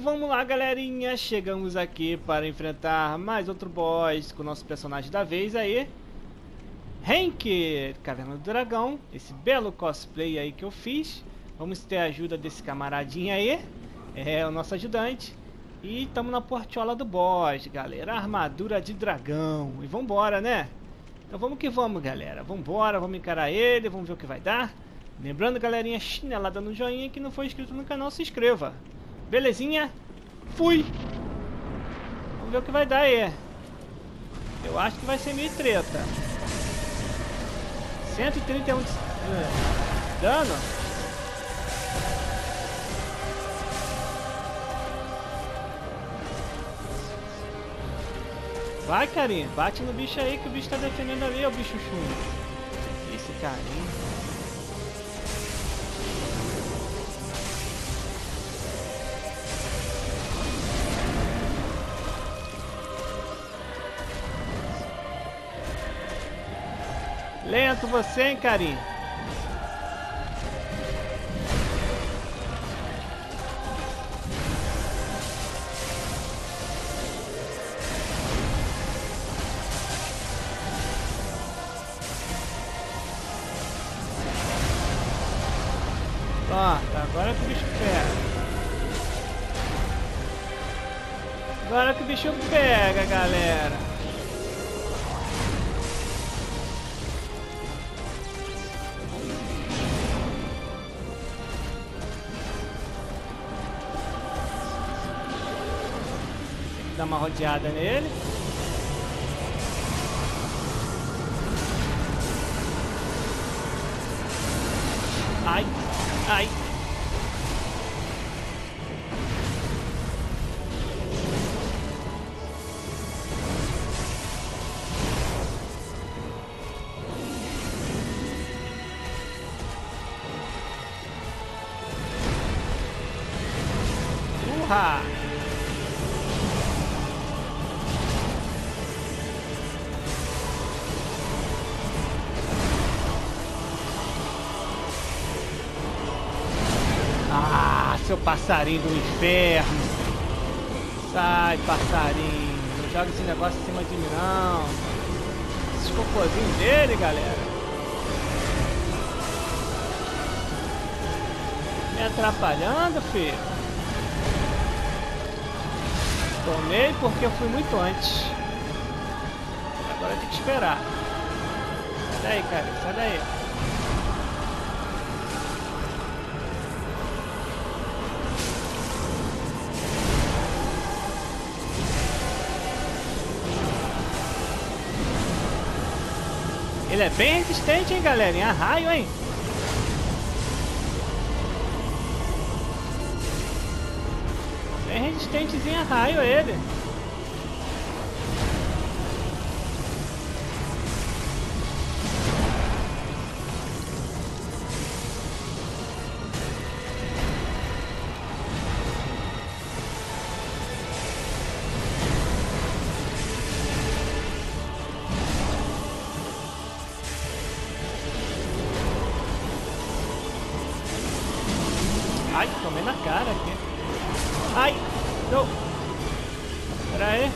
vamos lá, galerinha, chegamos aqui para enfrentar mais outro boss com o nosso personagem da vez aí, Hank, Caverna do Dragão, esse belo cosplay aí que eu fiz. Vamos ter a ajuda desse camaradinho aí, é o nosso ajudante. E estamos na portiola do boss, galera, armadura de dragão. E vambora, né? Então vamos que vamos, galera, vambora, vamos encarar ele, vamos ver o que vai dar. Lembrando, galerinha, chinelada no joinha, que não for inscrito no canal, se inscreva. Belezinha? Fui! Vamos ver o que vai dar aí. Eu acho que vai ser meio treta. 131 de dano. Vai, carinha, bate no bicho aí que o bicho tá defendendo ali, ó, o bicho chumbo. Esse carinha. Lento você, hein, carinha? Pronto, agora que o bicho pega. Agora que o bicho pega, galera. Dar uma rodeada nele. Ai, ai. Urra! Seu passarinho do inferno. Sai, passarinho. Não joga esse negócio em cima de mim, não. Esses cocôzinhos dele, galera. Me atrapalhando, filho. Tomei porque eu fui muito antes. Agora tem que esperar. Sai daí, cara. Sai daí. Ele é bem resistente, hein, galera? Em arraio, hein? Bem resistentezinho a raio ele. Ai, tomei na cara aqui. Ai, não. Pera aí.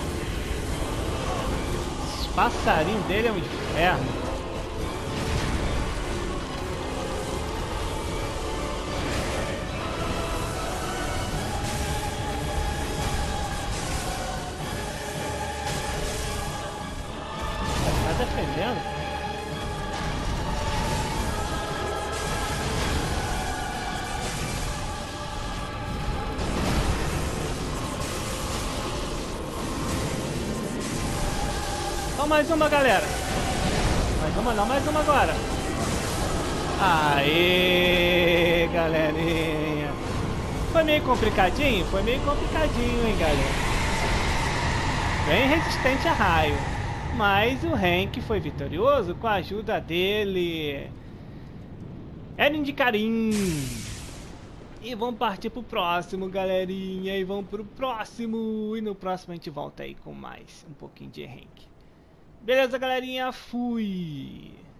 Esse passarinho dele é um inferno. Tá defendendo? Mais uma, galera. Mais uma não, mais uma agora. Aê, galerinha. Foi meio complicadinho? Foi meio complicadinho, hein, galera. Bem resistente a raio. Mas o Hank foi vitorioso com a ajuda dele. Eren de Carim. E vamos partir pro próximo, galerinha. E vamos pro próximo. E no próximo a gente volta aí com mais um pouquinho de Hank. Beleza, galerinha? Fui!